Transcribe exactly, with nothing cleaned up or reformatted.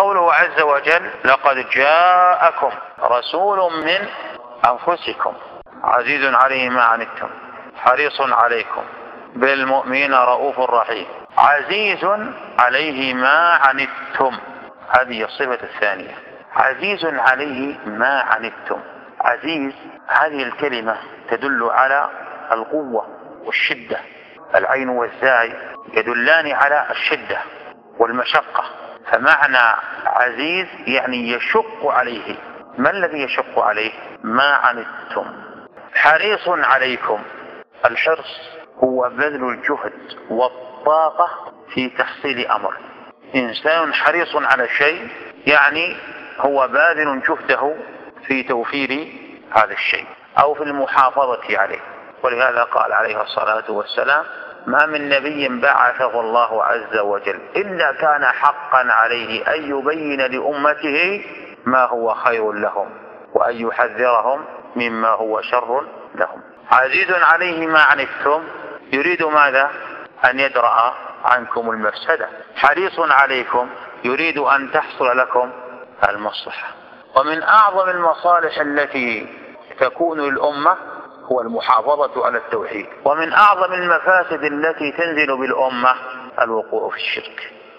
وقوله عز وجل لقد جاءكم رسول من أنفسكم عزيز عليه ما عنتم حريص عليكم بالمؤمنين رؤوف رحيم. عزيز عليه ما عنتم، هذه الصفة الثانية، عزيز عليه ما عنتم. عزيز هذه الكلمة تدل على القوة والشدة، العين والزاي يدلان على الشدة والمشقة، فمعنى عزيز يعني يشق عليه. ما الذي يشق عليه؟ ما عنتم. حريص عليكم، الحرص هو بذل الجهد والطاقة في تحصيل أمر. إنسان حريص على شيء يعني هو باذل جهده في توفير هذا الشيء أو في المحافظة عليه. ولهذا قال عليه الصلاة والسلام ما من نبي بعثه الله عز وجل إلا كان حقا عليه أن يبين لأمته ما هو خير لهم وأن يحذرهم مما هو شر لهم. عزيز عليه ما عنتم يريد ماذا؟ أن يدرأ عنكم المفسدة. حريص عليكم يريد أن تحصل لكم المصلحة. ومن أعظم المصالح التي تكون للأمة هو المحافظة على التوحيد، ومن أعظم المفاسد التي تنزل بالأمة الوقوع في الشرك.